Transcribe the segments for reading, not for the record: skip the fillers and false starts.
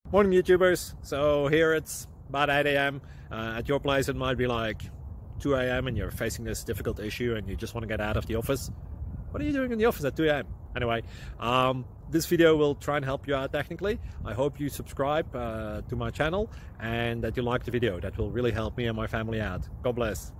Morning YouTubers. So here it's about 8 a.m. At your place it might be like 2 a.m. and you're facing this difficult issue and you just want to get out of the office. What are you doing in the office at 2 a.m.? Anyway, this video will try and help you out technically. I hope you subscribe to my channel and that you like the video. That will really help me and my family out. God bless.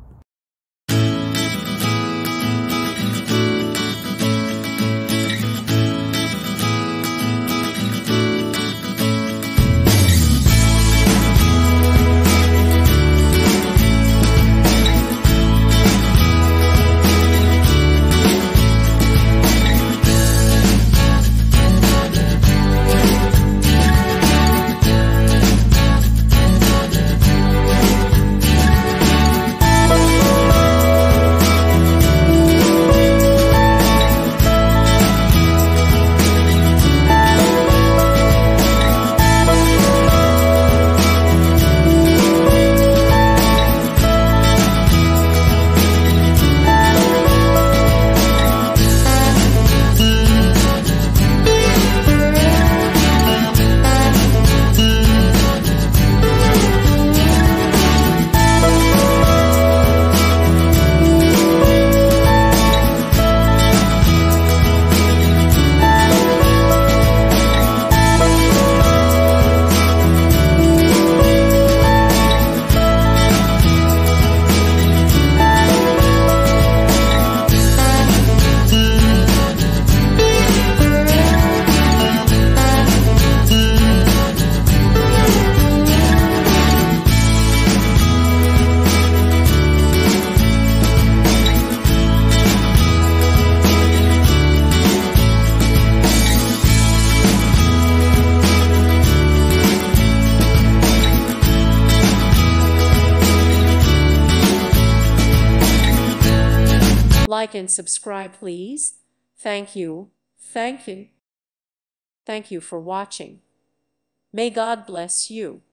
Like and subscribe, please. Thank you. Thank you. Thank you for watching. May God bless you.